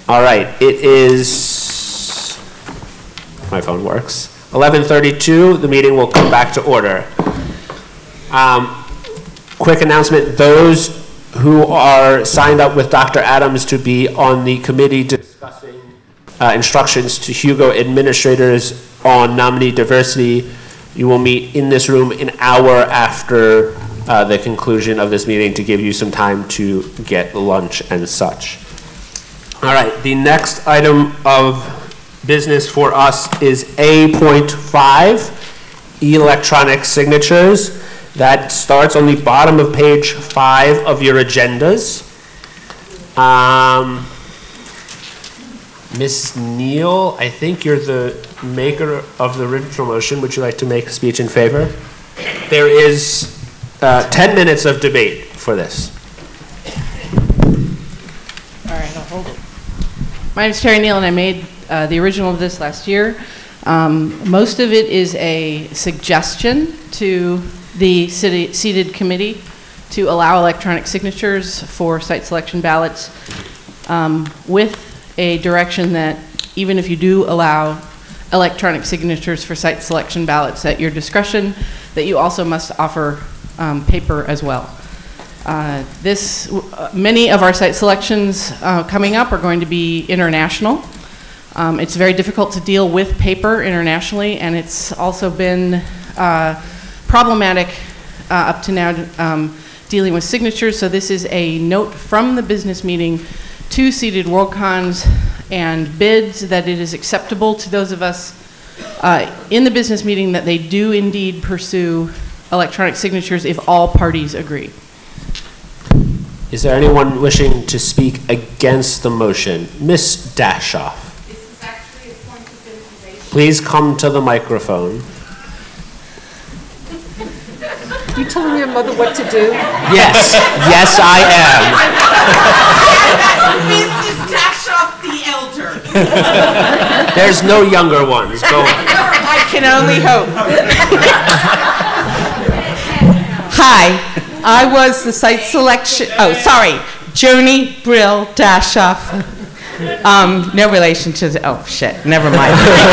All right, it is, my phone works, 11:32. The meeting will come back to order. Quick announcement, those who are signed up with Dr. Adams to be on the committee discussing instructions to Hugo administrators on nominee diversity, you will meet in this room an hour after the conclusion of this meeting to give you some time to get lunch and such. All right, the next item of business for us is A.5, electronic signatures. That starts on the bottom of page 5 of your agendas. Ms. Neal, I think you're the maker of the original motion. Would you like to make a speech in favor? There is 10 minutes of debate for this. All right, I'll hold it. My name is Terry Neal, and I made the original of this last year. Most of it is a suggestion to the seated committee to allow electronic signatures for site selection ballots, with a direction that even if you do allow electronic signatures for site selection ballots at your discretion, that you also must offer paper as well. Many of our site selections coming up are going to be international. It's very difficult to deal with paper internationally, and it's also been problematic up to now dealing with signatures. So this is a note from the business meeting to seated Worldcons and bids that it is acceptable to those of us in the business meeting that they do indeed pursue electronic signatures if all parties agree. Is there anyone wishing to speak against the motion? Ms. Dashoff. This is actually a point of information. Please come to the microphone. You telling your mother what to do? Yes, yes I Mrs. Dashoff the elder. am. There's no younger ones. Go on. I can only hope. Hi, I was the site selection, Joni Brill Dashoff. No relation to the, oh shit, never mind.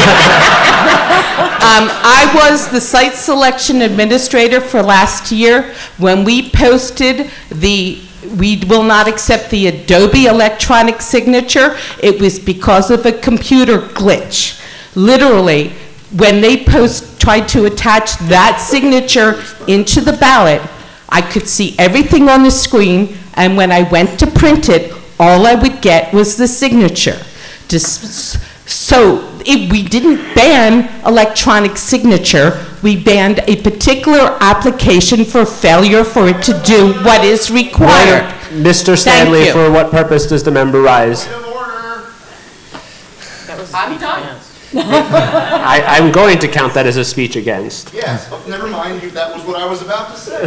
I was the site selection administrator for last year when we posted we will not accept the Adobe electronic signature. It was because of a computer glitch. Literally, when they tried to attach that signature into the ballot, I could see everything on the screen, and when I went to print it, all I would get was the signature. We didn't ban electronic signature. We banned a particular application for failure for it to do what is required. Mr. Stanley, for what purpose does the member rise? I'm done. I'm going to count that as a speech against. Yes, but never mind, that was what I was about to say.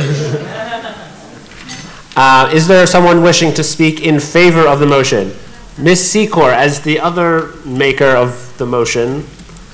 Is there someone wishing to speak in favor of the motion? Ms. Secor, as the other maker of the motion.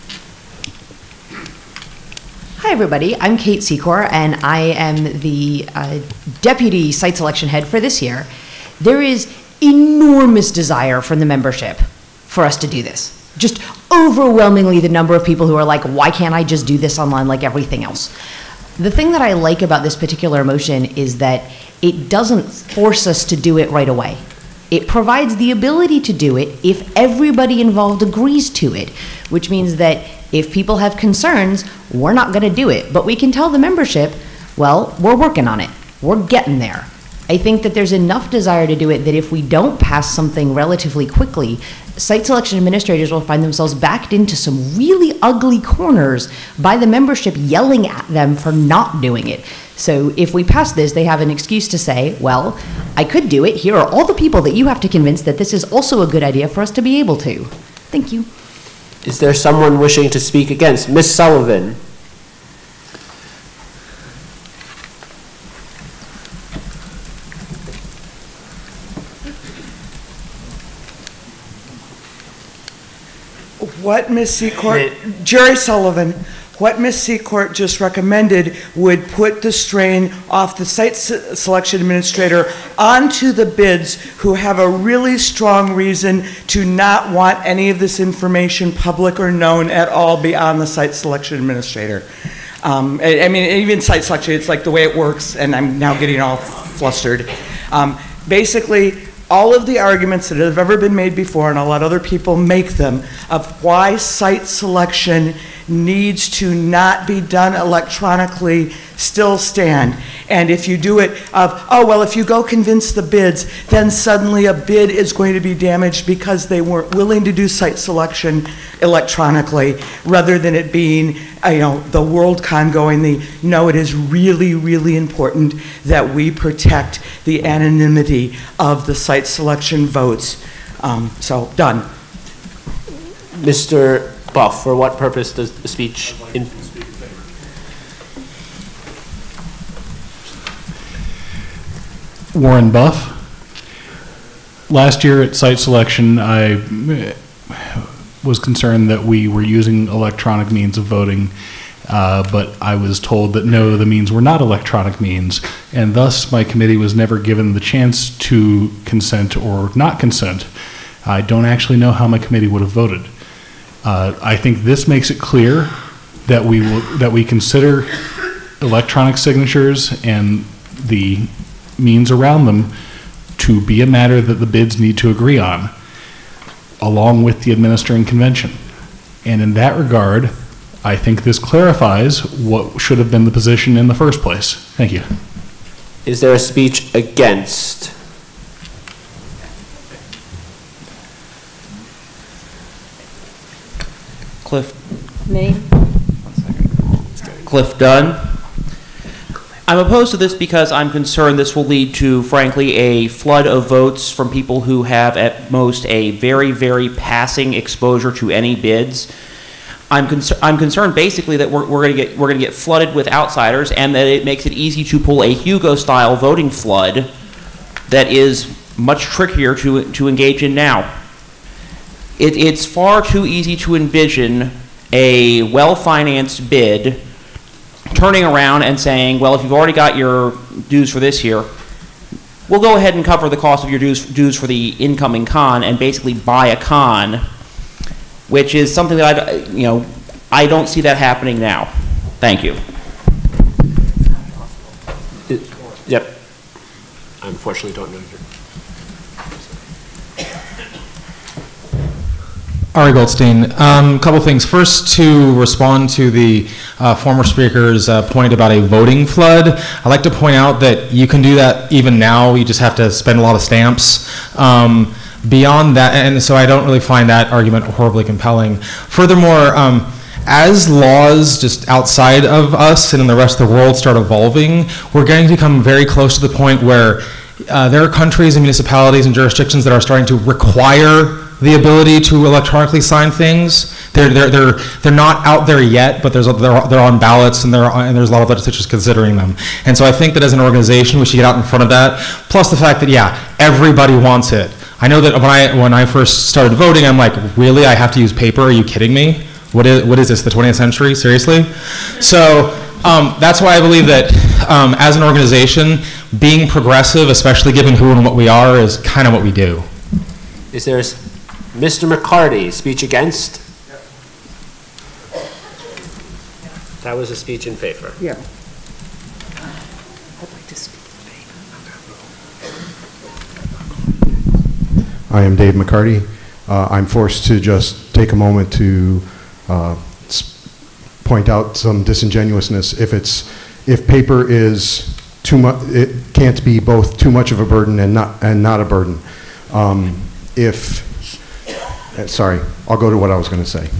Hi everybody, I'm Kate Secor, and I am the deputy site selection head for this year. There is enormous desire from the membership for us to do this. Just overwhelmingly the number of people who are like, why can't I just do this online like everything else? The thing that I like about this particular motion is that it doesn't force us to do it right away. It provides the ability to do it if everybody involved agrees to it, which means that if people have concerns, we're not going to do it. But we can tell the membership, well, we're working on it. We're getting there. I think that there's enough desire to do it that if we don't pass something relatively quickly, site selection administrators will find themselves backed into some really ugly corners by the membership yelling at them for not doing it. So if we pass this, they have an excuse to say, well, I could do it. Here are all the people that you have to convince that this is also a good idea for us to be able to. Thank you. Is there someone wishing to speak against? Ms. Sullivan. What, Ms. Secor? Jerry Sullivan. what Ms. Secourt just recommended would put the strain off the site selection administrator onto the bids who have a really strong reason to not want any of this information public or known at all beyond the site selection administrator. I mean, even site selection, it's like the way it works, and I'm now getting all flustered. Basically, all of the arguments that have ever been made before, and I'll let other people make them, of why site selection needs to not be done electronically still stand. And if you do it oh, well, if you go convince the bids, then suddenly a bid is going to be damaged because they weren't willing to do site selection electronically, rather than it being, the Worldcon going no, it is really, really important that we protect the anonymity of the site selection votes. So, done. Mr. Buff, for what purpose does the speech Warren Buff. Last year at site selection, I was concerned that we were using electronic means of voting, but I was told that no, the means were not electronic means, and thus my committee was never given the chance to consent or not consent. I don't actually know how my committee would have voted. I think this makes it clear that we consider electronic signatures and the means around them to be a matter that the bids need to agree on, along with the administering convention. And in that regard, I think this clarifies what should have been the position in the first place. Thank you. Is there a speech against? Cliff. Name? 1 second. Cliff Dunn. I'm opposed to this because I'm concerned this will lead to, frankly, a flood of votes from people who have at most a very, very passing exposure to any bids. I'm concerned basically that we're going to get flooded with outsiders, and that it makes it easy to pull a Hugo-style voting flood that is much trickier to engage in now. It's far too easy to envision a well-financed bid turning around and saying, well, if you've already got your dues for this year, we'll go ahead and cover the cost of your dues for the incoming con and basically buy a con, which is something that I don't see that happening now. Thank you. Yep. I unfortunately don't know. Ari Goldstein. A couple things. First, to respond to the former speaker's point about a voting flood, I'd like to point out that you can do that even now. You just have to spend a lot of stamps. Beyond that, and so I don't really find that argument horribly compelling. Furthermore, as laws just outside of us and in the rest of the world start evolving, we're going to come very close to the point where there are countries and municipalities and jurisdictions that are starting to require the ability to electronically sign things. They're not out there yet, but they're on ballots, and there's a lot of legislatures considering them. And so I think that as an organization, we should get out in front of that. Plus the fact that everybody wants it. I know that when I first started voting, I'm like, really? I have to use paper? Are you kidding me? What is this? The 20th century? Seriously? So that's why I believe that as an organization, being progressive, especially given who and what we are, is kind of what we do. Is there Mr. McCarty, speech against? That was a speech in favor. Yeah. I'd like to speak in favor. I am Dave McCarty. I'm forced to just take a moment to point out some disingenuousness. If paper is too much, it can't be both too much of a burden and not a burden. Sorry, I'll go to what I was going to say.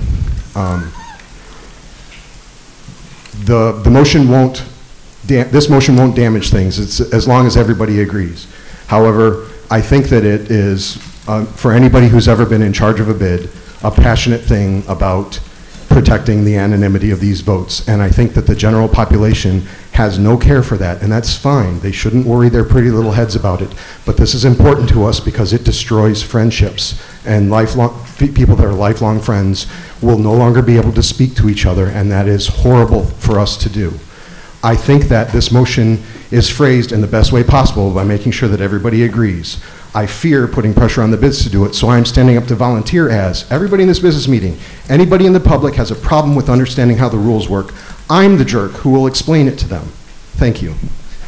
The motion won't. This motion won't damage things. It's as long as everybody agrees. However, I think that it is for anybody who's ever been in charge of a bid, a passionate thing about protecting the anonymity of these votes. And I think that the general population has no care for that, and that's fine. They shouldn't worry their pretty little heads about it. But this is important to us because it destroys friendships, and people that are lifelong friends will no longer be able to speak to each other, and that is horrible for us to do. I think that this motion is phrased in the best way possible by making sure that everybody agrees. I fear putting pressure on the bids to do it, so I'm standing up to volunteer as everybody in this business meeting. Anybody in the public has a problem with understanding how the rules work, I'm the jerk who will explain it to them. Thank you.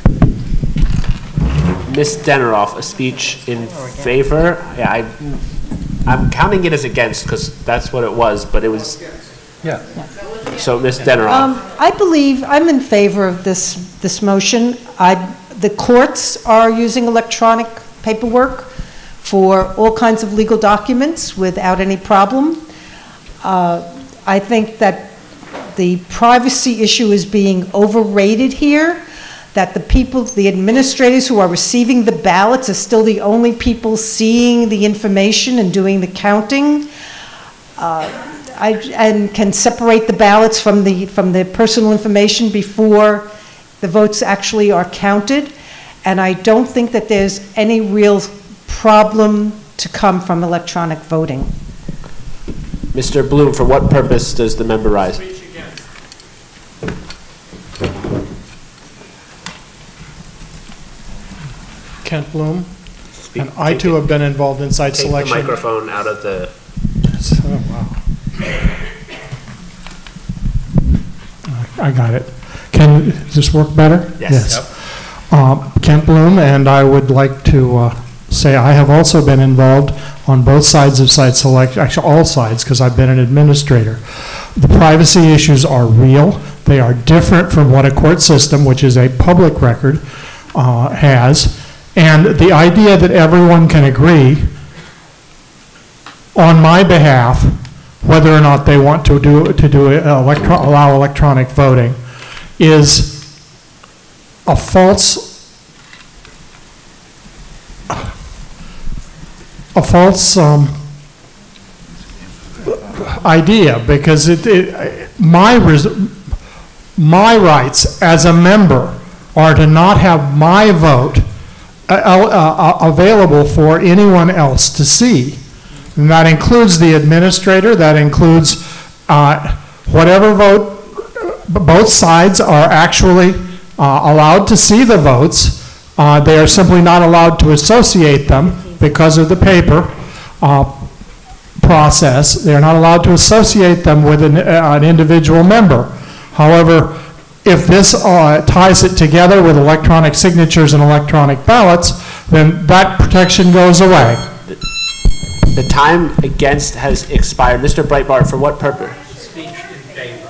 Ms. Deneroff, a speech in favor? Yeah, I'm counting it as against because that's what it was, but it was. Yeah. So, Ms. Deneroff. I believe I'm in favor of this motion. The courts are using electronic paperwork for all kinds of legal documents without any problem. I think that the privacy issue is being overrated here, that the administrators who are receiving the ballots are still the only people seeing the information and doing the counting, and can separate the ballots from the personal information before the votes actually are counted. And I don't think that there's any real problem to come from electronic voting. Mr. Bloom, for what purpose does the member rise? Kent Bloom, and I too have been involved in site selection. Take the microphone out of the... Oh, wow. I got it. Does this work better? Yes. Yep. Kent Bloom, and I would like to say I have also been involved on both sides of site selection, actually all sides, because I've been an administrator. The privacy issues are real. They are different from what a court system, which is a public record, has. And the idea that everyone can agree on my behalf whether or not they want to allow electronic voting is a false idea, because my rights as a member are to not have my vote available for anyone else to see. And that includes the administrator, that includes whatever vote. Both sides are actually allowed to see the votes. They are simply not allowed to associate them because of the paper process. They are not allowed to associate them with an individual member. However, if this ties it together with electronic signatures and electronic ballots, then that protection goes away. The time against has expired. Mr. Breitbart, for what purpose? Speech in favor.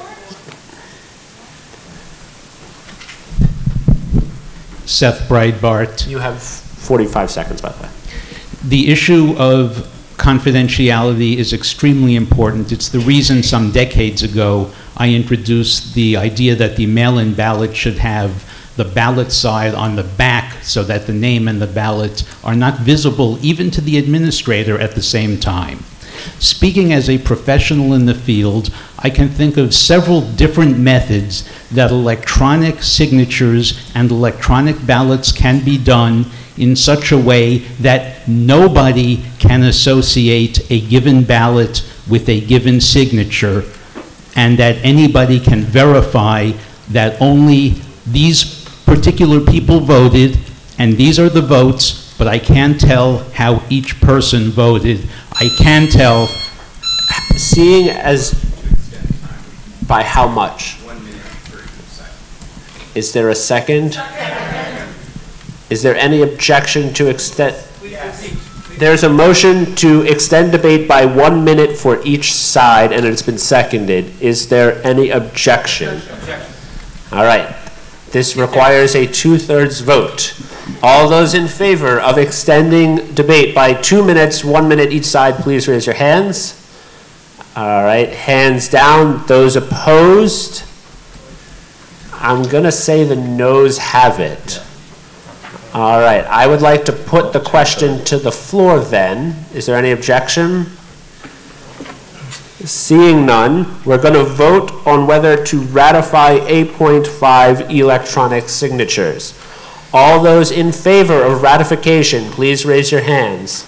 Seth Breitbart. You have 45 seconds, by the way. The issue of confidentiality is extremely important. It's the reason some decades ago I introduced the idea that the mail-in ballot should have the ballot side on the back so that the name and the ballot are not visible even to the administrator at the same time. Speaking as a professional in the field, I can think of several different methods that electronic signatures and electronic ballots can be done in such a way that nobody can associate a given ballot with a given signature, and that anybody can verify that only these particular people voted, and these are the votes, but I can't tell how each person voted. I can tell. Seeing as by how much? 1 minute, 30 seconds. Is there a second? Is there any objection to extend? There's a motion to extend debate by 1 minute for each side, and it's been seconded. Is there any objection? All right. This requires a 2/3 vote. All those in favor of extending debate by 2 minutes, 1 minute each side, please raise your hands. All right, hands down. Those opposed? I'm going to say the noes have it. All right, I would like to put the question to the floor then. Is there any objection? Seeing none, we're going to vote on whether to ratify 8.5 electronic signatures. All those in favor of ratification, please raise your hands.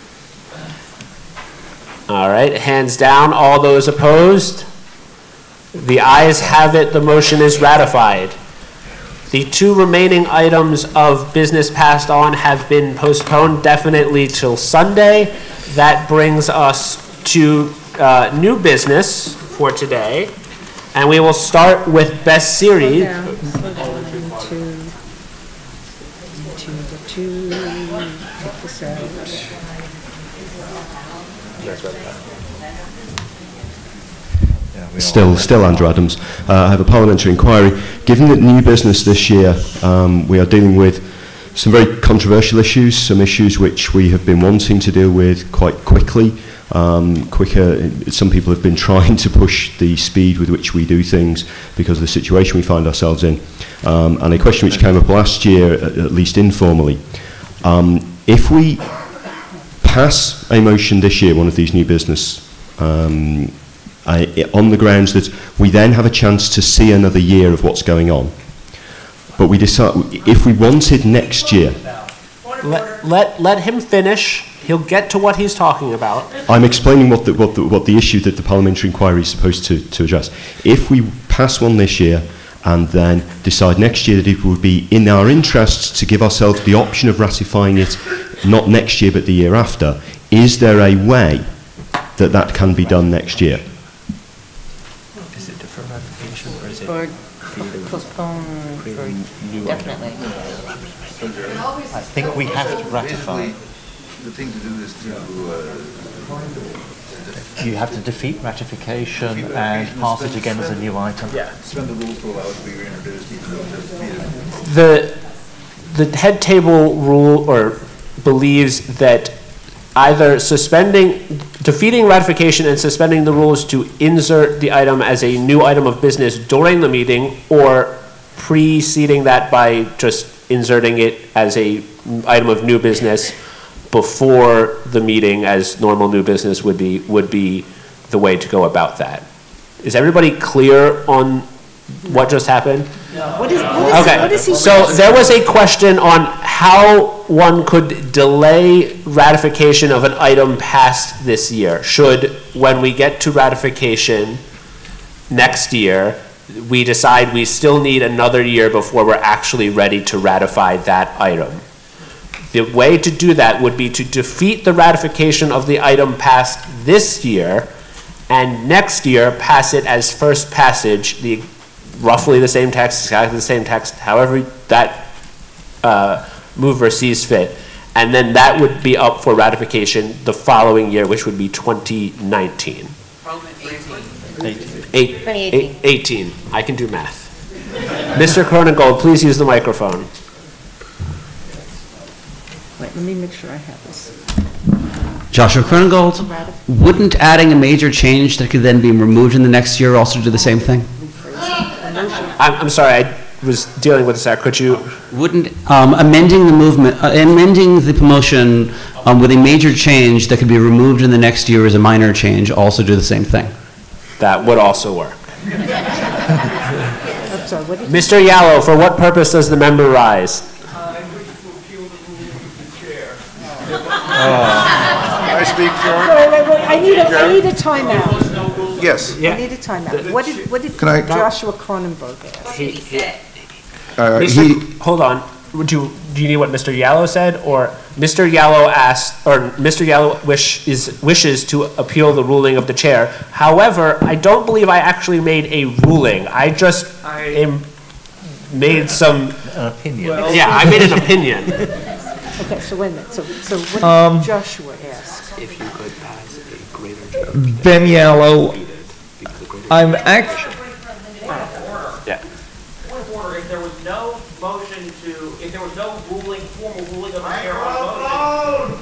All right, hands down. All those opposed? The ayes have it. The motion is ratified. The two remaining items of business passed on have been postponed definitely till Sunday. That brings us to new business for today, and we will start with Best Series. Still Andrew Adams. I have a parliamentary inquiry. Given that new business this year, we are dealing with some very controversial issues, some issues which we have been wanting to deal with quite quickly, quicker. Some people have been trying to push the speed with which we do things because of the situation we find ourselves in. And a question which came up last year, at least informally, if we pass a motion this year, one of these new business, on the grounds that we then have a chance to see another year of what's going on, but we decide if we wanted next year. Let him finish. He'll get to what he's talking about. I'm explaining what the issue that the parliamentary inquiry is supposed to address. If we pass one this year and then decide next year that it would be in our interests to give ourselves the option of ratifying it not next year but the year after, is there a way that that can be done next year? Is it deferred ratification or is it or postpone for definitely? I think we have to ratify. The thing to do is to you have to defeat ratification and pass it again as a new item. Yeah. Suspend the rules to allow it to be reintroduced even though it's defeated. The head table rule or believes that either defeating ratification and suspending the rules to insert the item as a new item of business during the meeting, or preceding that by just inserting it as a item of new business before the meeting as normal new business would be the way to go about that. Is everybody clear on what just happened? What is he So there was a question on how one could delay ratification of an item past this year. Should, when we get to ratification next year, we decide we still need another year before we're actually ready to ratify that item. The way to do that would be to defeat the ratification of the item passed this year, and next year pass it as first passage, roughly the same text, exactly the same text, however that mover sees fit. And then that would be up for ratification the following year, which would be 2019. 18. I can do math. Mr. Cronengold, please use the microphone. Wait, let me make sure I have this. Joshua Cronengold, wouldn't adding a major change that could then be removed in the next year also do the same thing? I'm sorry, I was dealing with this. Could you? Wouldn't amending the promotion with a major change that could be removed in the next year as a minor change also do the same thing? That would also work. I'm sorry, what did Mr. Yallow, for what purpose does the member rise? I speak, Chair? Wait, I need a timeout. Yes. I need a timeout. What did Joshua Cronenberg ask? Hold on. Do you need what Mr. Yallow said, or Mr. Yallow asked, or Mr. Yallow wishes to appeal the ruling of the chair? However, I don't believe I actually made a ruling. I just made some an opinion. Yeah, I made an opinion. Okay, so wait a minute. So what did Joshua ask? If you could pass a greater Ben Yallow, I'm actually. Yeah. Point of order, if there was no motion if there was no formal ruling of the chair on motion.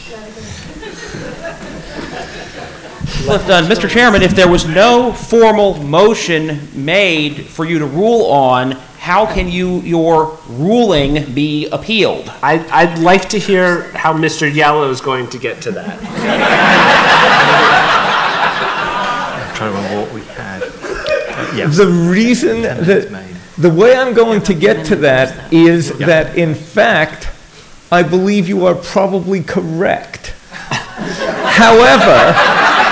Cliff Dunn, Mr. Chairman, if there was no formal motion made for you to rule on, how can your ruling be appealed? I'd like to hear how Mr. Yallow is going to get to that. the reason that, the way I'm going to get to that is that, in fact, I believe you are probably correct. However,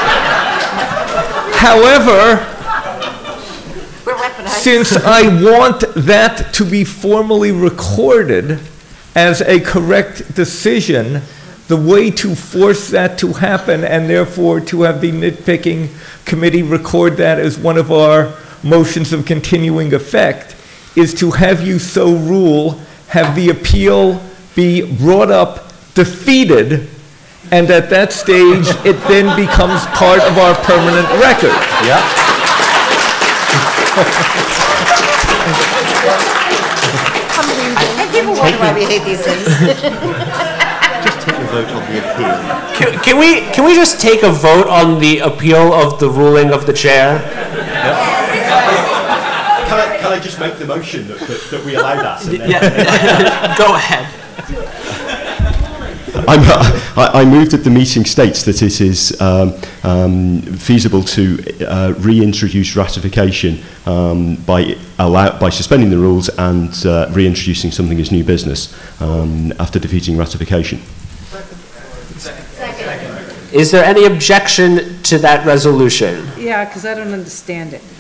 since I want that to be formally recorded as a correct decision, the way to force that to happen, and therefore to have the nitpicking committee record that as one of our motions of continuing effect, is to have you so rule, have the appeal be brought up, defeated, and at that stage, it then becomes part of our permanent record. Yeah. And people wonder why we hate these things. Just take a vote on the appeal. Can we just take a vote on the appeal of the ruling of the chair? Can I just make the motion that we allow that? Yeah. Go ahead. I move that the meeting states that it is feasible to reintroduce ratification by suspending the rules and reintroducing something as new business after defeating ratification. Is there any objection to that resolution? Yeah, because I don't understand it.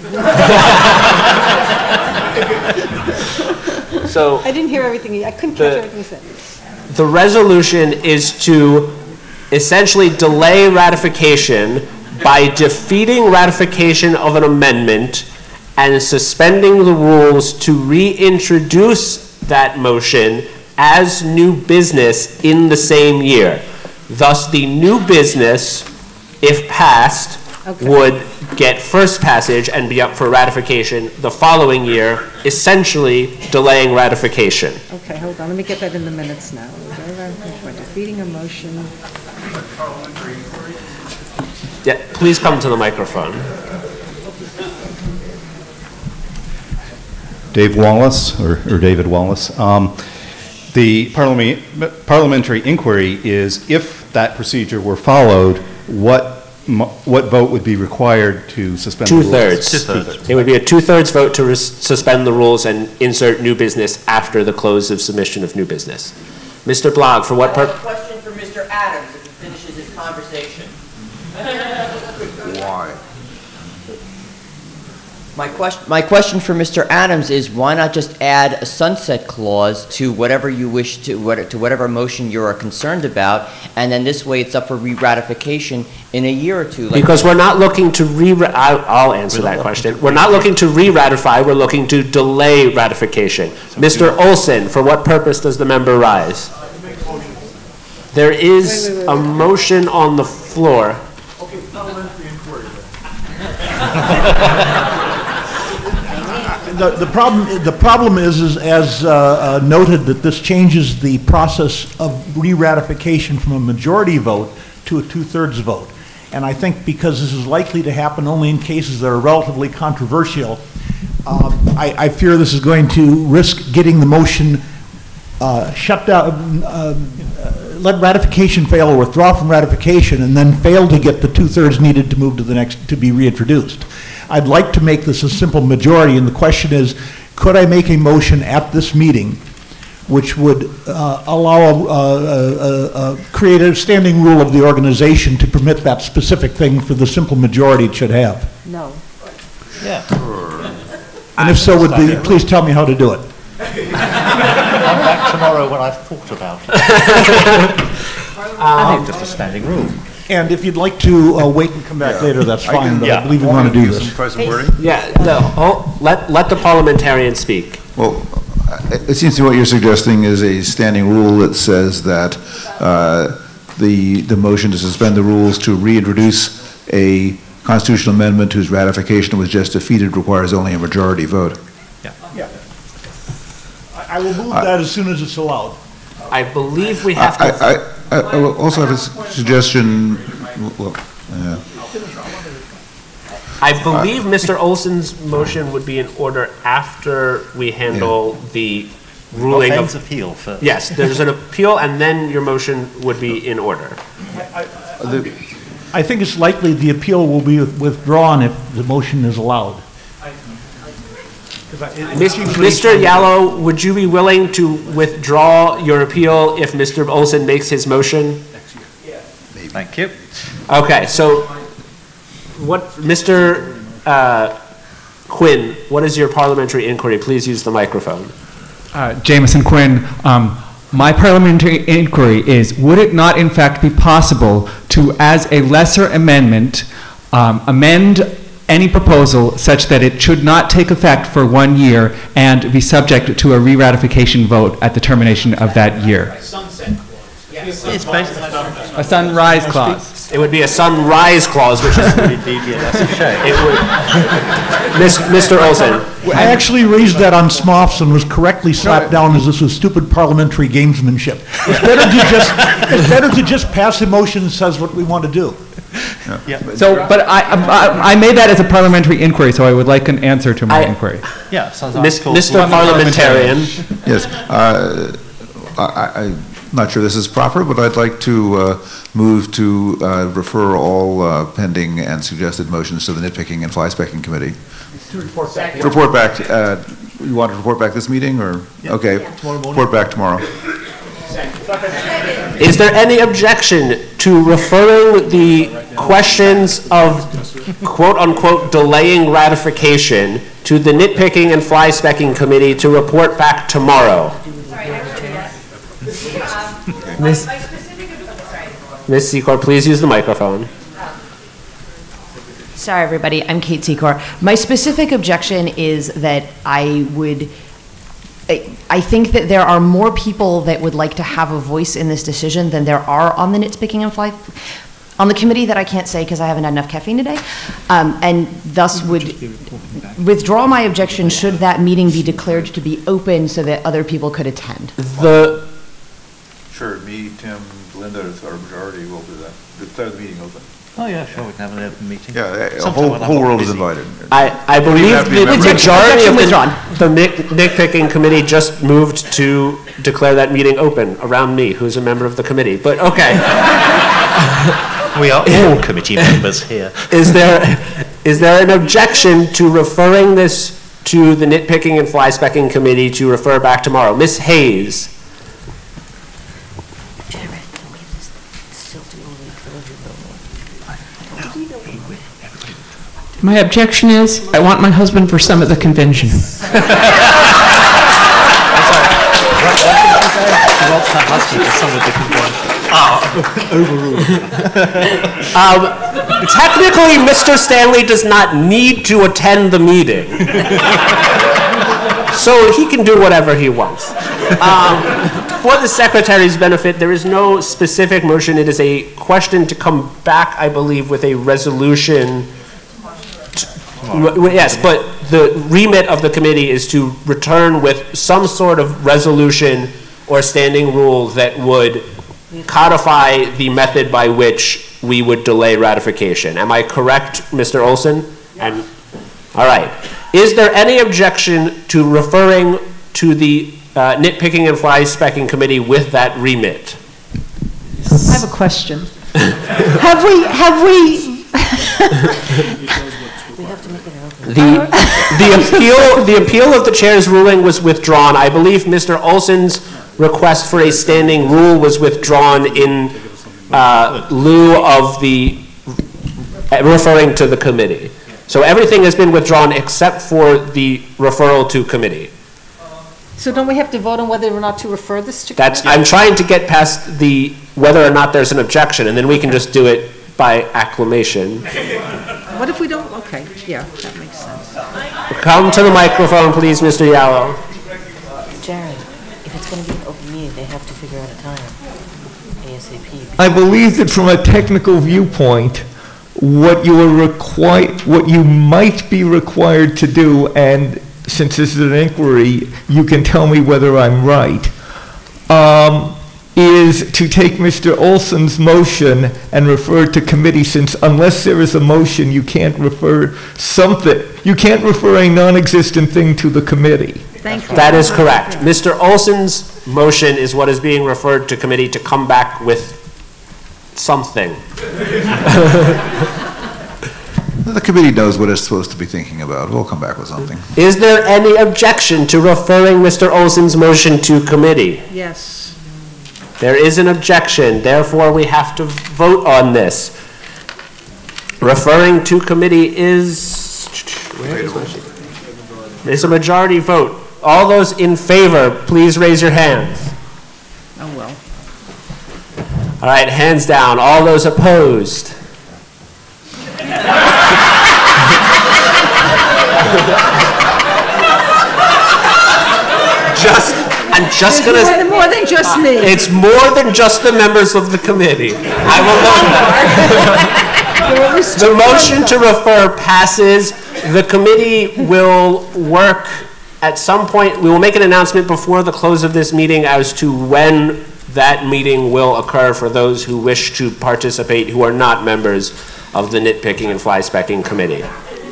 So I didn't hear everything. I couldn't catch everything you said. the resolution is to essentially delay ratification by defeating ratification of an amendment and suspending the rules to reintroduce that motion as new business in the same year. Thus, the new business, if passed, would get first passage and be up for ratification the following year, essentially delaying ratification. Okay, hold on. Let me get that in the minutes now. By defeating a motion. Yeah, please come to the microphone. Dave Wallace, or David Wallace. The parliamentary inquiry is, if that procedure were followed, what vote would be required to suspend the rules? Two-thirds. It would be a two-thirds vote to suspend the rules and insert new business after the close of submission of new business. Mr. Blogg, for what purpose? Question for Mr. Adams if he finishes his conversation. Why? My question for Mr. Adams is, why not just add a sunset clause to whatever you wish to whatever motion you are concerned about, and then this way it's up for re-ratification in a year or two? Because we're not looking to I'll answer that question. We're not looking to re-ratify, we're looking to delay ratification. Mr. Olson, for what purpose does the member rise? There is a motion on the floor. The problem is as noted, that this changes the process of re-ratification from a majority vote to a two-thirds vote. And I think because this is likely to happen only in cases that are relatively controversial, I fear this is going to risk getting the motion shut down, let ratification fail or withdraw from ratification, and then fail to get the two-thirds needed to move to the next, to be reintroduced. I'd like to make this a simple majority, and the question is, could I make a motion at this meeting which would allow, create a standing rule of the organization to permit that specific thing for the simple majority it should have? No. Yeah. And if so, please tell me how to do it. Come back tomorrow when I've thought about it. I think just a standing rule. And if you'd like to wait and come back later, that's fine, but I believe we want to do this. Yeah, let the parliamentarian speak. Well, it seems to me what you're suggesting is a standing rule that says that the motion to suspend the rules to reintroduce a constitutional amendment whose ratification was just defeated requires only a majority vote. Yeah. I will move that as soon as it's allowed. I believe we have to... I will also have a suggestion. Well, I believe Mr. Olson's motion would be in order after we handle the ruling of appeal first. Yes, there's an appeal, and then your motion would be in order. I think it's likely the appeal will be withdrawn if the motion is allowed. Mr. Yallow, would you be willing to withdraw your appeal if Mr. Olson makes his motion? Thank you. Okay, so Mr. Quinn, what is your parliamentary inquiry? Please use the microphone. Jameson Quinn, my parliamentary inquiry is, would it not in fact be possible to, as a lesser amendment, amend any proposal such that it should not take effect for 1 year and be subject to a re-ratification vote at the termination of that year? A sunrise clause. It would be a sunrise clause, which is it would. Mr. Olson. I actually raised that on Smoffs and was correctly slapped down as this was stupid parliamentary gamesmanship. It's better to just pass a motion that says what we want to do. So, but I made that as a parliamentary inquiry, so I would like an answer to my inquiry. Yeah, sounds Mr. Parliamentarian. Yes, I'm not sure this is proper, but I'd like to move to refer all pending and suggested motions to the nitpicking and fly-specking committee. To report back. Report back. You want to report back this meeting, or okay? Report back tomorrow. Is there any objection to referring the questions of quote-unquote delaying ratification to the nitpicking and fly-specking committee to report back tomorrow? Ms. Secor, please use the microphone. Sorry, everybody. I'm Kate Secor. My specific objection is that I think that there are more people that would like to have a voice in this decision than there are on the nitpicking and fly on the committee that I can't say because I haven't had enough caffeine today, and thus would withdraw my objection should that meeting be declared to be open so that other people could attend. Sure, me, Tim, Linda, our majority will do that. Declare the meeting open. Oh yeah, sure, we can have an open meeting. Yeah, the whole world is invited. I believe the majority of the nitpicking committee just moved to declare that meeting open around me, who's a member of the committee, but okay. We are all committee members here. Is there an objection to referring this to the nitpicking and fly-specking committee to refer back tomorrow? Ms. Hayes. My objection is, I want my husband for some at the convention. Technically, Mr. Stanley does not need to attend the meeting. So he can do whatever he wants. For the secretary's benefit, there is no specific motion. It is a question to come back, I believe, with a resolution. Yes, but the remit of the committee is to return with some sort of resolution or standing rule that would codify the method by which we would delay ratification. Am I correct, Mr. Olson? And all right. Is there any objection to referring to the nitpicking and fly-specking committee with that remit? I have a question. Have we The appeal of the chair's ruling was withdrawn. I believe Mr. Olson's request for a standing rule was withdrawn in lieu of the referring to the committee. So everything has been withdrawn except for the referral to committee. So don't we have to vote on whether or not to refer this to That's, committee? I'm trying to get past the whether or not there's an objection, and then we can just do it by acclamation. What if we don't? Okay, yeah, that makes sense. Come to the microphone, please, Mr. Yallow. Jared, if it's going to be an open meeting, they have to figure out a time, ASAP. I believe that from a technical viewpoint, what you might be required to do, and since this is an inquiry, you can tell me whether I'm right, is to take Mr. Olson's motion and refer it to committee, since unless there is a motion, you can't refer a non-existent thing to the committee. Thank you. That is correct. Mr. Olson's motion is what is being referred to committee to come back with something. The committee knows what it's supposed to be thinking about. We'll come back with something. Is there any objection to referring Mr. Olson's motion to committee? Yes. There is an objection, therefore we have to vote on this. Referring to committee is, where is my sheet? It's a majority vote. All those in favor, please raise your hands. Oh, well. All right, hands down. All those opposed? I'm just going to... More than just me. It's more than just the members of the committee. I will note that. The motion to refer passes. The committee will work at some point. We will make an announcement before the close of this meeting as to when that meeting will occur for those who wish to participate who are not members of the nitpicking and fly specking committee.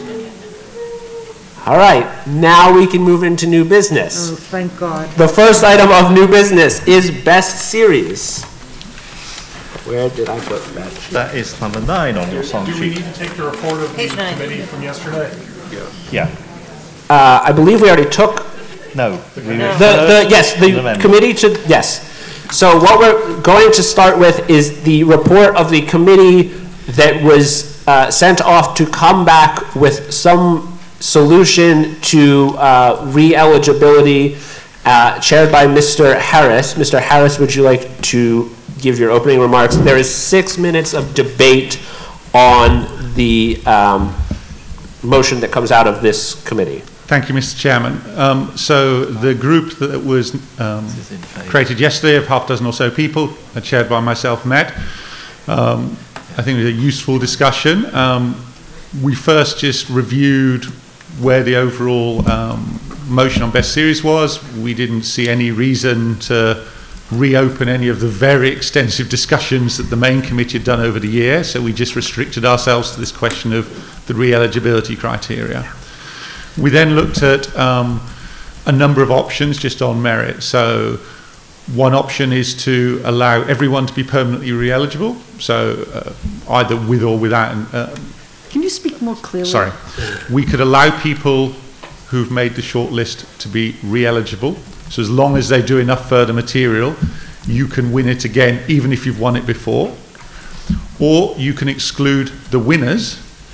All right, now we can move into new business. Oh, thank God. The first item of new business is Best Series. Where did I put that? That is number 9 on your song sheet. Do we need to take the report of the committee from yesterday? Yeah. I believe we already took... No. Yes, the committee to... Yes. So what we're going to start with is the report of the committee that was sent off to come back with some solution to re-eligibility chaired by Mr. Harris. Mr. Harris, would you like to give your opening remarks? There is 6 minutes of debate on the motion that comes out of this committee. Thank you, Mr. Chairman. So the group that was created yesterday of half a dozen or so people, chaired by myself, met. I think it was a useful discussion. We first just reviewed where the overall motion on Best Series was. We didn't see any reason to reopen any of the very extensive discussions that the main committee had done over the year, so we just restricted ourselves to this question of the re-eligibility criteria. We then looked at a number of options just on merit. So one option is to allow everyone to be permanently re-eligible, so either with or without... Can you speak more clearly? Sorry. We could allow people who've made the short list to be re-eligible. So as long as they do enough further material, you can win it again, even if you've won it before. Or you can exclude the winners,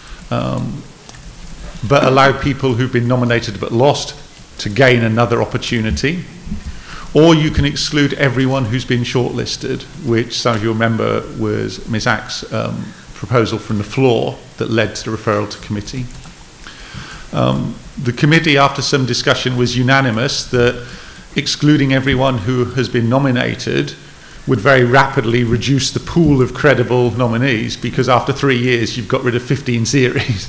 but allow people who've been nominated but lost to gain another opportunity. Or you can exclude everyone who's been shortlisted, which some of you remember was Ms. Ack's proposal from the floor that led to the referral to committee. The committee, after some discussion, was unanimous that excluding everyone who has been nominated would very rapidly reduce the pool of credible nominees, because after 3 years you've got rid of 15 series.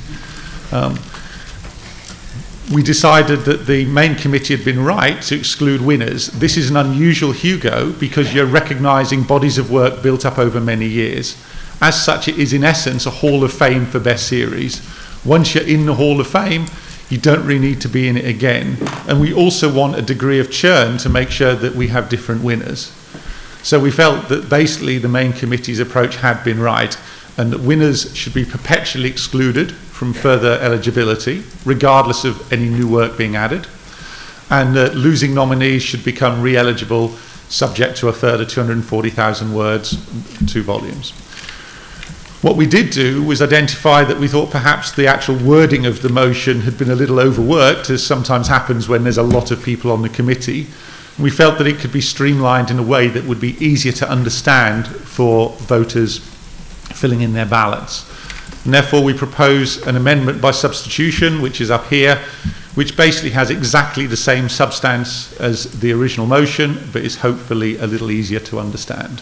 We decided that the main committee had been right to exclude winners. This is an unusual Hugo because you're recognising bodies of work built up over many years. As such, it is in essence a Hall of Fame for Best Series. Once you're in the Hall of Fame, you don't really need to be in it again. And we also want a degree of churn to make sure that we have different winners. So we felt that basically the main committee's approach had been right, and that winners should be perpetually excluded from further eligibility, regardless of any new work being added, and that losing nominees should become re-eligible subject to a further 240,000 words, 2 volumes. What we did do was identify that we thought perhaps the actual wording of the motion had been a little overworked, as sometimes happens when there's a lot of people on the committee. We felt that it could be streamlined in a way that would be easier to understand for voters filling in their ballots. And therefore we propose an amendment by substitution, which is up here, which basically has exactly the same substance as the original motion, but is hopefully a little easier to understand.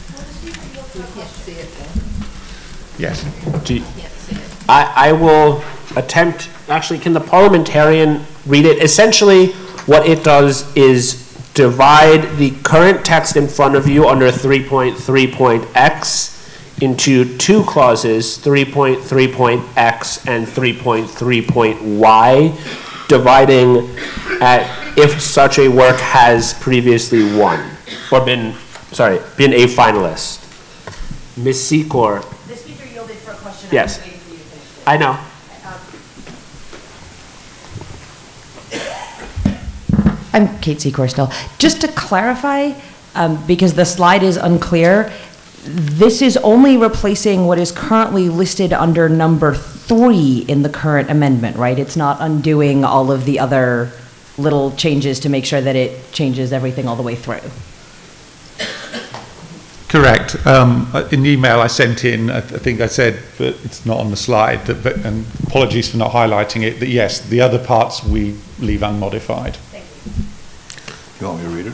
Yes. I will attempt, actually, can the parliamentarian read it? Essentially, what it does is divide the current text in front of you under 3.3.x into 2 clauses, 3.3.x and 3.3.y, dividing at if such a work has previously won, or been a finalist. Ms. Secor. The speaker yielded for a question. Yes. I know. I'm Kate Secor still. Just to clarify, because the slide is unclear, this is only replacing what is currently listed under number 3 in the current amendment, right? It's not undoing all of the other little changes to make sure that it changes everything all the way through. Correct. In the email I sent in, I think I said, but it's not on the slide, and apologies for not highlighting it, that yes, the other parts we leave unmodified. You want me to read it?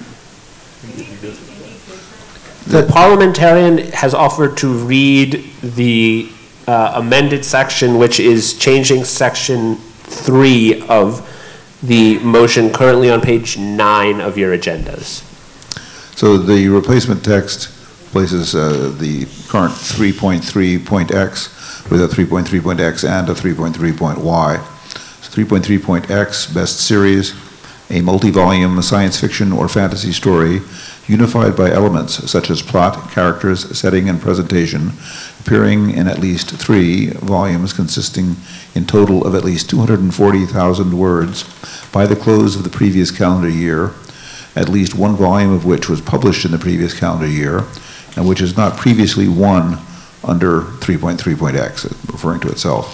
The parliamentarian has offered to read the amended section, which is changing section 3 of the motion currently on page 9 of your agendas. So the replacement text places the current 3.3.x with a 3.3.x and a 3.3.y. So 3.3.x, best series, a multi-volume science fiction or fantasy story unified by elements such as plot, characters, setting, and presentation, appearing in at least 3 volumes consisting in total of at least 240,000 words by the close of the previous calendar year, at least 1 volume of which was published in the previous calendar year, and which is not previously won under 3.3.x, referring to itself.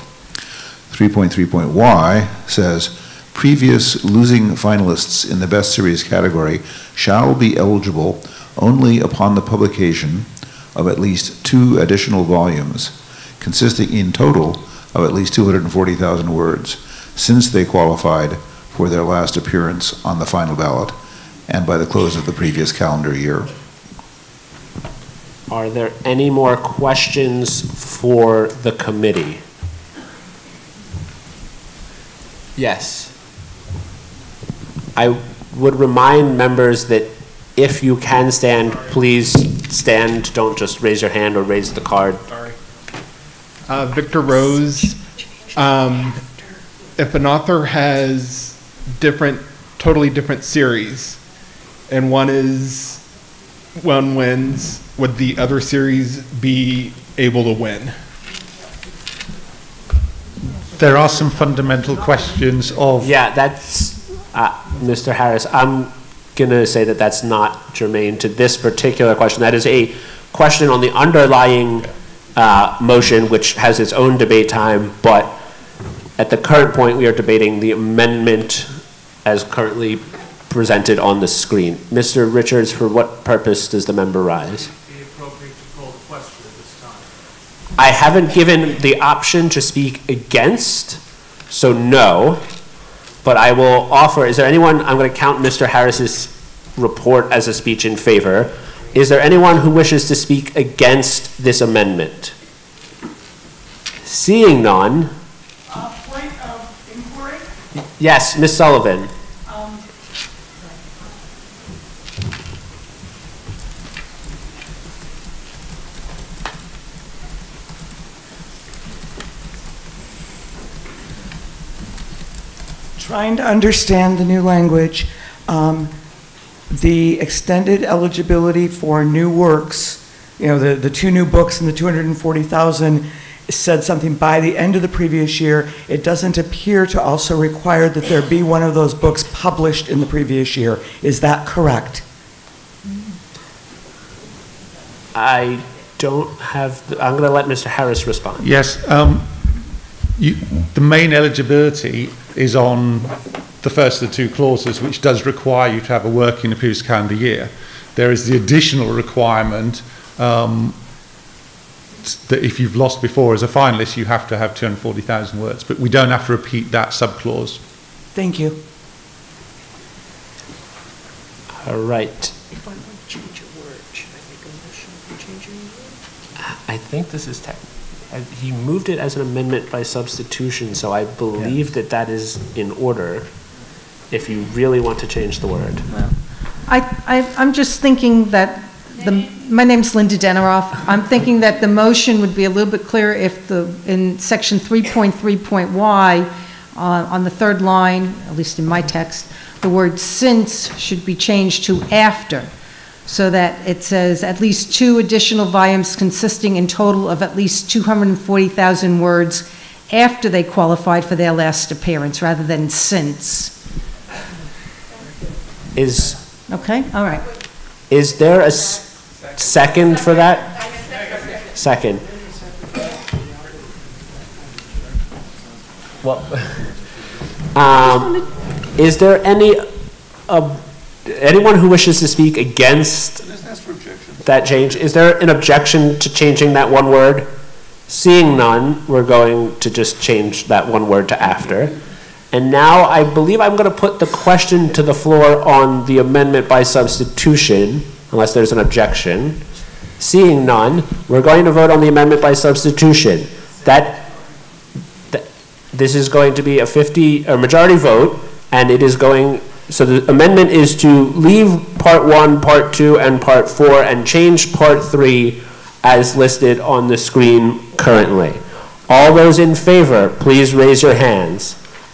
3.3.y says, previous losing finalists in the best series category shall be eligible only upon the publication of at least 2 additional volumes, consisting in total of at least 240,000 words, since they qualified for their last appearance on the final ballot and by the close of the previous calendar year. Are there any more questions for the committee? Yes. I would remind members that if you can stand, please stand. Don't just raise your hand or raise the card. Sorry. Victor Rose. If an author has totally different series, and one wins, would the other series be able to win? There are some fundamental questions of... Yeah, that's... Mr. Harris, I'm going to say that that's not germane to this particular question. That is a question on the underlying motion, which has its own debate time, but at the current point, we are debating the amendment as currently presented on the screen. Mr. Richards, for what purpose does the member rise? Be appropriate to call the question at this time. I haven't given the option to speak against, so no. But I will offer, is there anyone, I'm going to count Mr. Harris's report as a speech in favor. Is there anyone who wishes to speak against this amendment? Seeing none. Point of inquiry? Yes, Ms. Sullivan. Trying to understand the new language, the extended eligibility for new works, the 2 new books and the 240,000 said something by the end of the previous year. It doesn't appear to also require that there be one of those books published in the previous year. Is that correct? I don't have, I'm going to let Mr. Harris respond. Yes, the main eligibility is on the first of the 2 clauses, which does require you to have a work in the previous calendar year. There is the additional requirement that if you've lost before as a finalist, you have to have 240,000 words, but we don't have to repeat that subclause. Thank you. All right. If I want to change a word, should I make a motion for changing a word? I think this is he moved it as an amendment by substitution, so I believe that is in order if you really want to change the word. I'm just thinking that my name's Linda Deneroff. I'm thinking that the motion would be a little bit clearer if in section 3.3.y on the 3rd line, at least in my text, the word since should be changed to after, so that it says at least 2 additional volumes consisting in total of at least 240,000 words after they qualified for their last appearance, rather than since. Okay, all right. Is there a second for that? Second. Well, is there anyone who wishes to speak against that change? Is there an objection to changing that one word? Seeing none, we're going to just change that one word to after. And now I believe I'm going to put the question to the floor on the amendment by substitution, unless there's an objection. Seeing none, we're going to vote on the amendment by substitution. This is going to be a majority vote, and it is going, so the amendment is to leave Part 1, Part 2, and Part 4, and change Part 3 as listed on the screen currently. All those in favor, please raise your hands.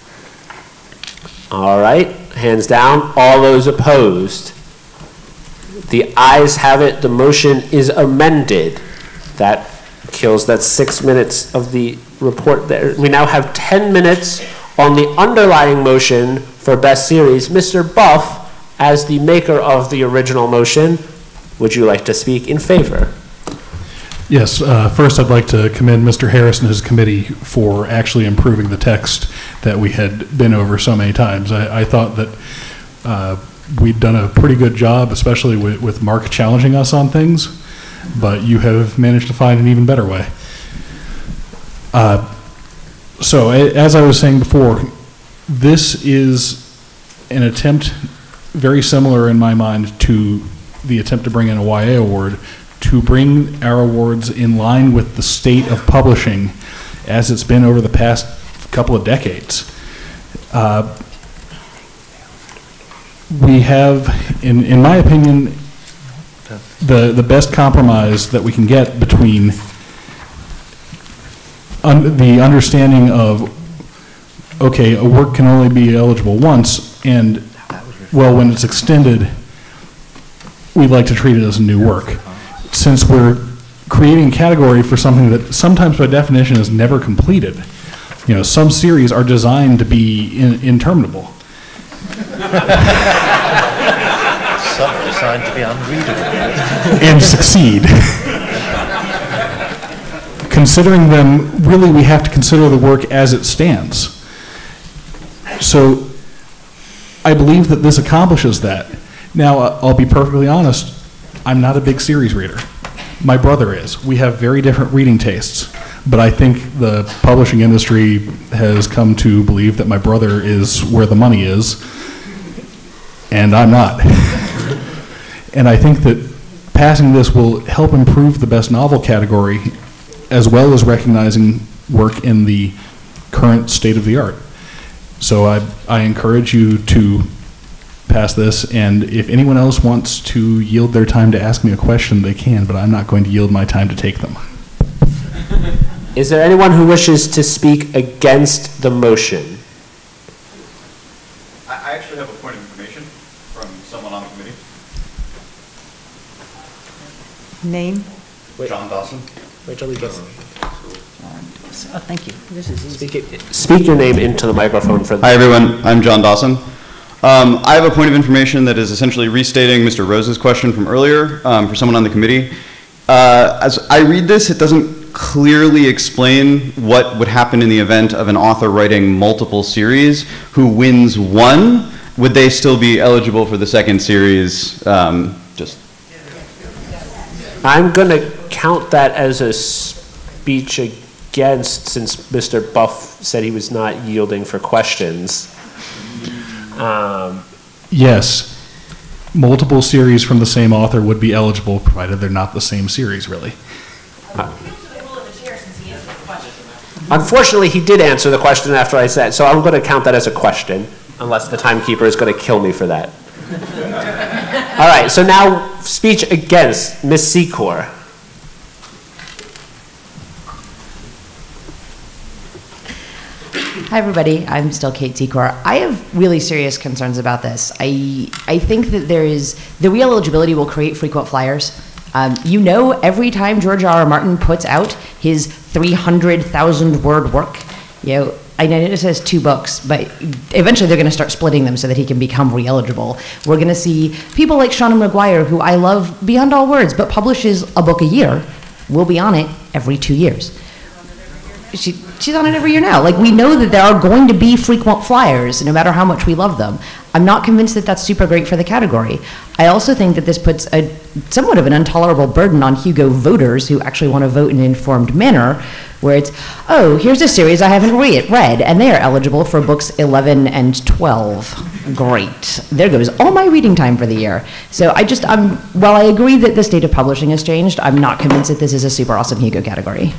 All right, hands down. All those opposed? The ayes have it. The motion is amended. That kills that 6 minutes of the report there. We now have 10 minutes on the underlying motion for best series. Mr. Buff, as the maker of the original motion, would you like to speak in favor? Yes, first I'd like to commend Mr. Harris and his committee for actually improving the text that we had been over so many times. I thought that we'd done a pretty good job, especially with Mark challenging us on things, but you have managed to find an even better way. So as I was saying before, this is an attempt very similar in my mind to the attempt to bring in a YA award, to bring our awards in line with the state of publishing as it's been over the past couple of decades. We have, in my opinion, the best compromise that we can get between the understanding of, okay, a work can only be eligible once, and, well, when it's extended, we'd like to treat it as a new work. Since we're creating a category for something that sometimes by definition is never completed. You know, some series are designed to be interminable. Some are designed to be unreadable. And succeed. Considering them, really we have to consider the work as it stands. So I believe that this accomplishes that. Now, I'll be perfectly honest, I'm not a big series reader. My brother is. We have very different reading tastes, but I think the publishing industry has come to believe that my brother is where the money is, and I'm not. And I think that passing this will help improve the best novel category, as well as recognizing work in the current state of the art. So I encourage you to pass this, and if anyone else wants to yield their time to ask me a question, they can, but I'm not going to yield my time to take them. Is there anyone who wishes to speak against the motion? I actually have a point of information from someone on the committee. Name? John Dawson. Wait till he gets. Oh, thank you. This is easy. Speak your name into the microphone for. Hi everyone, I'm John Dawson. I have a point of information that is essentially restating Mr. Rose's question from earlier for someone on the committee. As I read this, it doesn't clearly explain what would happen in the event of an author writing multiple series who wins one. Would they still be eligible for the second series? I'm going to count that as a speech against, since Mr. Buff said he was not yielding for questions. Yes, multiple series from the same author would be eligible, provided they're not the same series, really. Unfortunately, he did answer the question after I said, so I'm going to count that as a question, unless the timekeeper is going to kill me for that. All right, so now speech against, Ms. Secor. Hi, everybody. I'm still Kate Secor. I have really serious concerns about this. I think that the re-eligibility will create frequent flyers. You know, every time George R.R. Martin puts out his 300,000 word work, you know, I know it says 2 books, but eventually they're going to start splitting them so that he can become re-eligible. We're going to see people like Shauna McGuire, who I love beyond all words, but publishes a book a year, will be on it every 2 years. She's on it every year now. Like, we know that there are going to be frequent flyers, no matter how much we love them. I'm not convinced that that's super great for the category. I also think that this puts somewhat of an intolerable burden on Hugo voters who actually want to vote in an informed manner, where it's, oh, here's a series I haven't read, and they are eligible for books 11 and 12. Great. There goes all my reading time for the year. So while I agree that the state of publishing has changed, I'm not convinced that this is a super awesome Hugo category.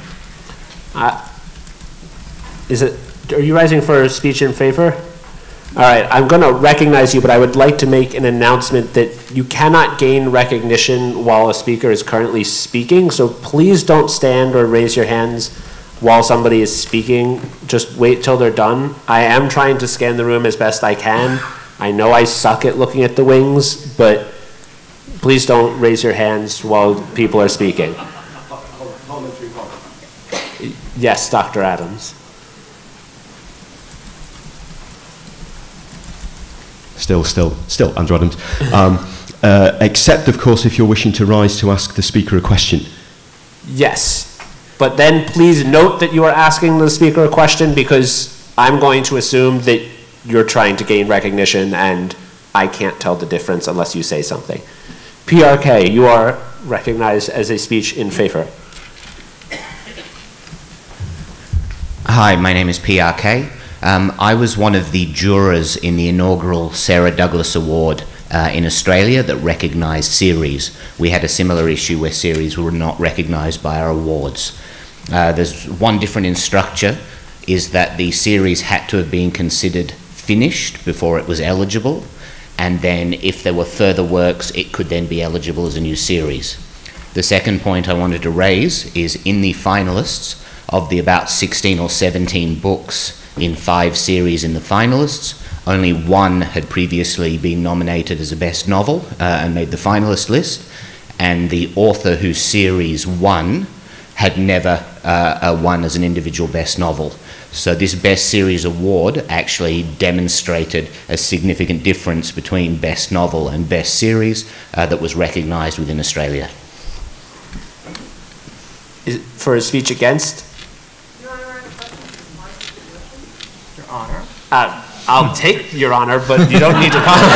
Are you rising for a speech in favor? All right, I'm going to recognize you, but I would like to make an announcement that you cannot gain recognition while a speaker is currently speaking, so please don't stand or raise your hands while somebody is speaking. Just wait till they're done. I am trying to scan the room as best I can. I know I suck at looking at the wings, but please don't raise your hands while people are speaking. Yes, Dr. Adams. Still, Andrew Adams. Except, of course, if you're wishing to rise to ask the speaker a question. Yes, but then please note that you are asking the speaker a question, because I'm going to assume that you're trying to gain recognition, and I can't tell the difference unless you say something. PRK, you are recognized as a speech in favor. Hi, my name is PRK. I was one of the jurors in the inaugural Sarah Douglas Award in Australia that recognised series. We had a similar issue where series were not recognised by our awards. There's one difference in structure, is that the series had to have been considered finished before it was eligible, and then if there were further works, it could then be eligible as a new series. The second point I wanted to raise is, in the finalists, of the about 16 or 17 books in 5 series in the finalists, only 1 had previously been nominated as a best novel and made the finalist list, and the author whose series won had never won as an individual best novel. So this best series award actually demonstrated a significant difference between best novel and best series that was recognised within Australia. For a speech against? I'll take your honor, but you don't need to comment.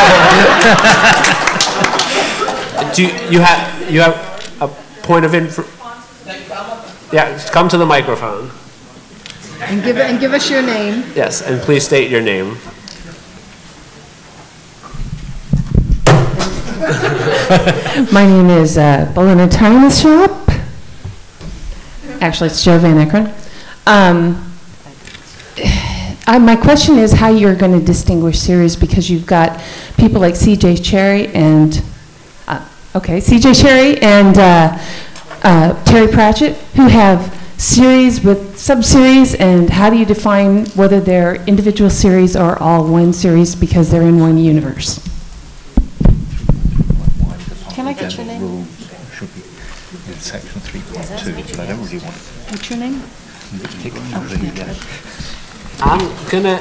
Do you have a point of info? Yeah, come to the microphone. And give us your name. Yes, and please state your name. My name is Belinda Thomas Shop. Actually, it's Jo Van Ekeren. My question is how you're going to distinguish series, because you've got people like C.J. Cherry and Terry Pratchett, who have series with sub-series, and how do you define whether they're individual series or all one series because they're in one universe? Can I get your name? Should be in section 3.2, but I don't really want it. What's your name? I'm gonna,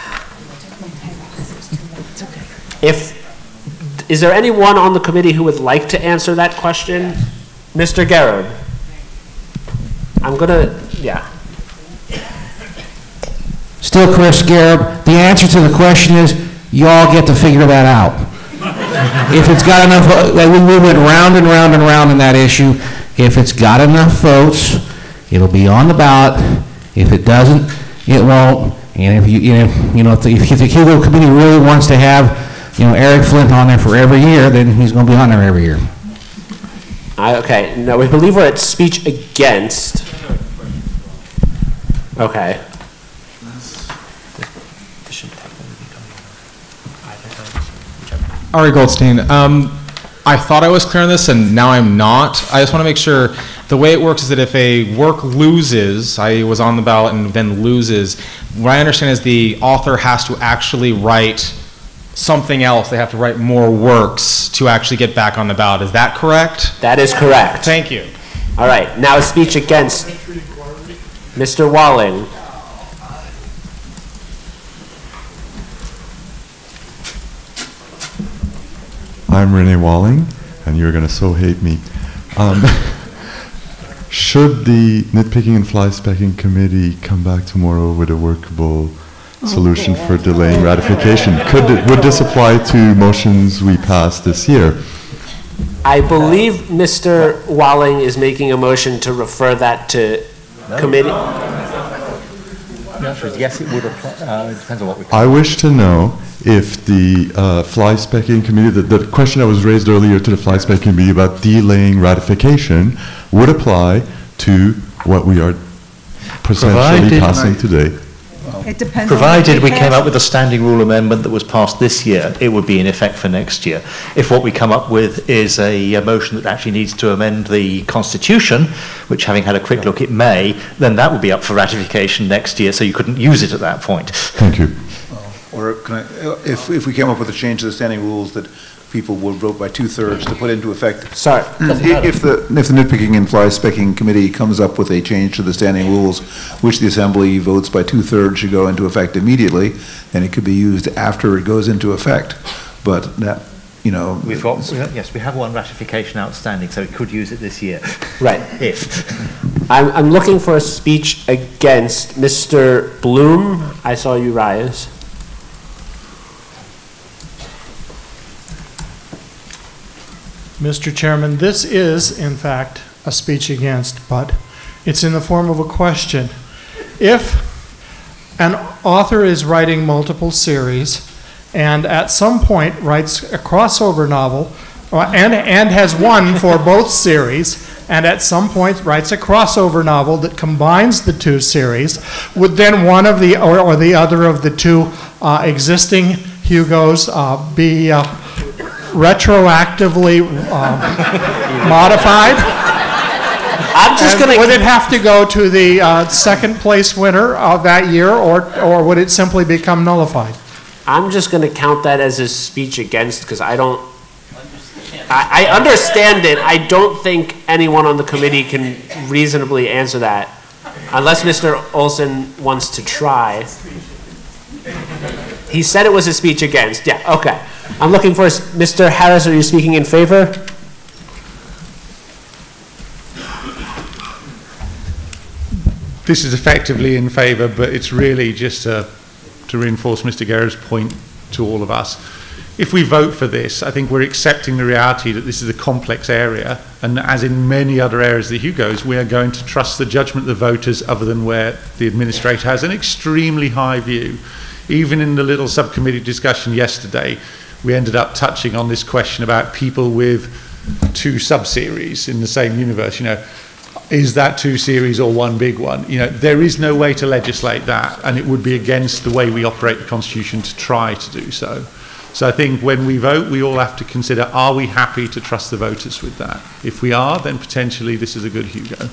is there anyone on the committee who would like to answer that question? Mr. Garrod. Still Chris Garrod. The answer to the question is, y'all get to figure that out. If it's got enough, we went round and round and round in that issue. If it's got enough votes, it'll be on the ballot. If it doesn't, it won't. And if the Hugo committee really wants to have, Eric Flint on there for every year, then he's going to be on there every year. Okay, no, we believe we're at speech against. Okay. Ari Goldstein. I thought I was clear on this, and now I'm not. I just want to make sure. The way it works is that if a work loses, I was on the ballot and then loses, what I understand is the author has to actually write something else. They have to write more works to actually get back on the ballot. Is that correct? That is correct. Thank you. All right, now a speech against. Mr. Walling. I'm Renee Walling, and you're going to so hate me. Should the nitpicking and fly specking committee come back tomorrow with a workable solution for delaying ratification, would this apply to motions we passed this year? I believe Mr. Walling is making a motion to refer that to committee. The answer is yes, it would apply. It depends on what we. I wish to know if the fly specking committee, the question that was raised earlier to the fly specking committee about delaying ratification would apply to what we are potentially passing today. It depends. Provided we came up with a standing rule amendment that was passed this year, it would be in effect for next year. If what we come up with is a motion that actually needs to amend the Constitution, which having had a quick look it may, then that would be up for ratification next year, so you couldn't use it at that point. Thank you. Or can I, if we came up with a change to the standing rules that people would vote by 2/3 to put into effect. Sorry. If the nitpicking and fly specking committee comes up with a change to the standing rules, which the assembly votes by 2/3 should go into effect immediately, then it could be used after it goes into effect. But that, you know. Yes, we have one ratification outstanding, so we could use it this year. Right. If. I'm looking for a speech against Mr. Bloom. I saw you rise. Mr. Chairman, this is, in fact, a speech against, but it's in the form of a question. If an author is writing multiple series and at some point writes a crossover novel and has one for both series, and at some point writes a crossover novel that combines the two series, would then one of the or the other of the two existing Hugos be retroactively modified? I'm just going to. Would it have to go to the second place winner of that year, or would it simply become nullified? I'm just going to count that as a speech against because I don't. I understand it. I don't think anyone on the committee can reasonably answer that, unless Mr. Olson wants to try. He said it was a speech against. Yeah. Okay. I'm looking for Mr. Harris. Are you speaking in favor? This is effectively in favor, but it's really just to reinforce Mr. Guerra's point to all of us. If we vote for this, I think we're accepting the reality that this is a complex area, and as in many other areas of the Hugos, we are going to trust the judgment of the voters other than where the administrator has an extremely high view. Even in the little subcommittee discussion yesterday, we ended up touching on this question about people with two sub-series in the same universe. You know, is that two series or one big one? You know, there is no way to legislate that, and it would be against the way we operate the Constitution to try to do so. So I think when we vote, we all have to consider, are we happy to trust the voters with that? If we are, then potentially this is a good Hugo.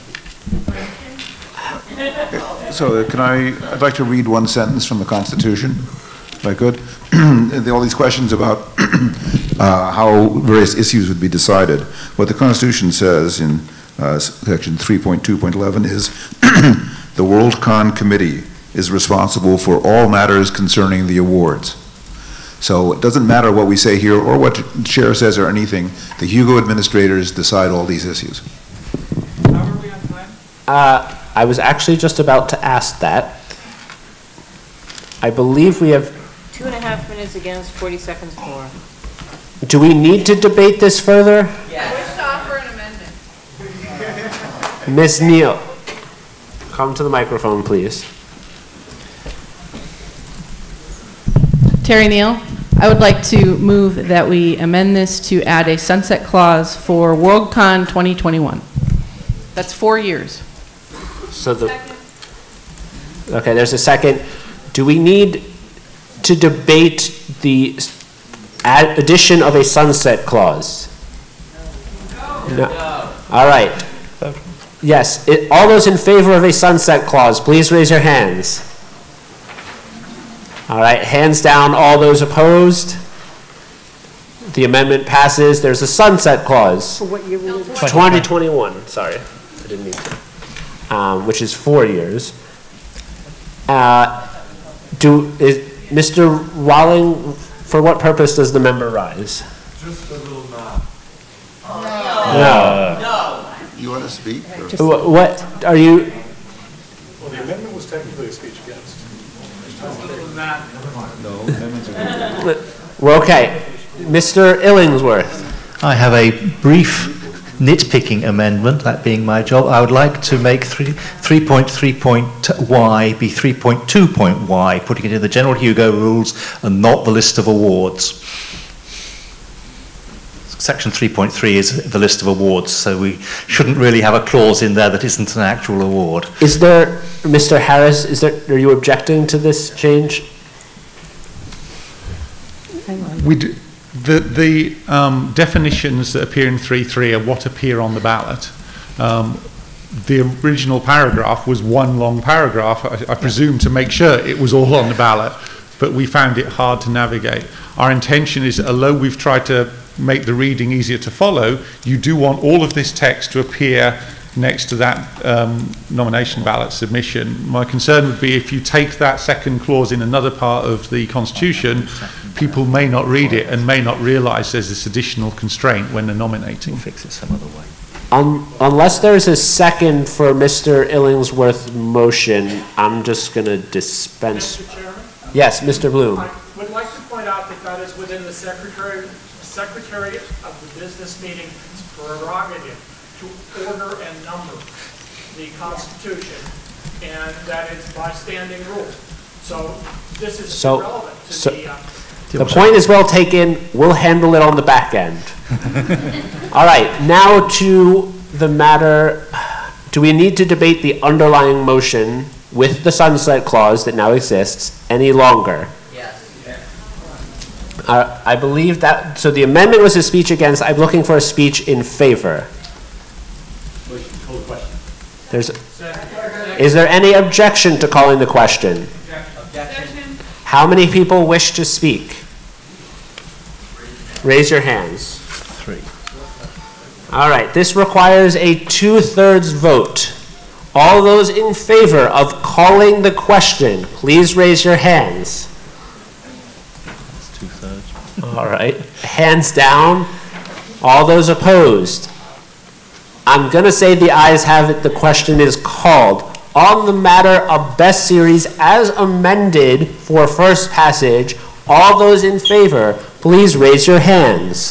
So I'd like to read one sentence from the Constitution, if I could. All these questions about how various issues would be decided. What the Constitution says in section 3.2.11 is the Worldcon Committee is responsible for all matters concerning the awards. So it doesn't matter what we say here or what the chair says or anything. The Hugo administrators decide all these issues. How are we on time? I was actually just about to ask that. I believe we have. 2.5 minutes against, 40 seconds for. Do we need to debate this further? Yes. Wish to offer an amendment. Ms. Neal, come to the microphone, please. Terry Neal, I would like to move that we amend this to add a sunset clause for Worldcon 2021. That's 4 years. So okay, there's a second. Do we need to debate the addition of a sunset clause? No. All right. Yes. All those in favor of a sunset clause, please raise your hands. All right. Hands down. All those opposed? The amendment passes. There's a sunset clause. For what year will it be? 2021. Sorry. I didn't mean to. Which is 4 years. Mr. Walling, for what purpose does the member rise? Just a little No. You want to speak? What are you? Well, the amendment was technically a speech against. No. Well, okay. Mr. Illingsworth. I have a brief nitpicking amendment, that being my job. I would like to make 3.3.y be 3.2.y, putting it in the general Hugo rules and not the list of awards. Section 3.3 is the list of awards, so we shouldn't really have a clause in there that isn't an actual award. Is there, Mr. Harris, are you objecting to this change? We do, the definitions that appear in 3.3 are what appear on the ballot. The original paragraph was one long paragraph, I presume, to make sure it was all on the ballot, but we found it hard to navigate. Our intention is, although we've tried to make the reading easier to follow, you do want all of this text to appear next to that nomination ballot submission. My concern would be if you take that second clause in another part of the Constitution, people may not read it and may not realise there's this additional constraint when they're nominating. We'll fix it some other way. Unless there's a second for Mr. Illingsworth's motion, I'm just going to dispense. Mr. Chairman? Yes, Mr. Bloom. I would like to point out that that is within the Secretary of the Business Meeting's prerogative to order and number the Constitution, and that is by standing rule. So this is irrelevant to the point is well taken. We'll handle it on the back end. All right, now to the matter. Do we need to debate the underlying motion with the sunset clause that now exists any longer? I believe that, so the amendment was a speech against. I'm looking for a speech in favor. Is there any objection to calling the question? Objection. How many people wish to speak? Raise your hands. 3. All right, this requires a 2/3 vote. All those in favor of calling the question, please raise your hands. All right, hands down. All those opposed? I'm going to say the ayes have it. The question is called. On the matter of best series as amended for first passage, all those in favor, please raise your hands.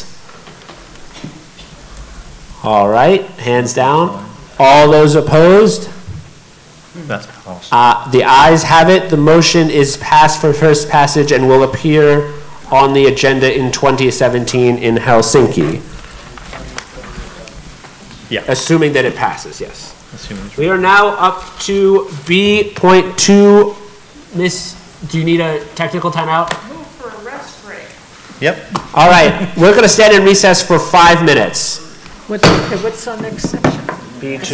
All right, hands down. All those opposed? That's passed. The ayes have it. The motion is passed for first passage and will appear on the agenda in 2017 in Helsinki. Yeah. Assuming that it passes, yes. We are now up to B.2. Miss, do you need a technical timeout? move for a rest break. Yep. All right, we're going to stand in recess for 5 minutes. What's our next section? B2.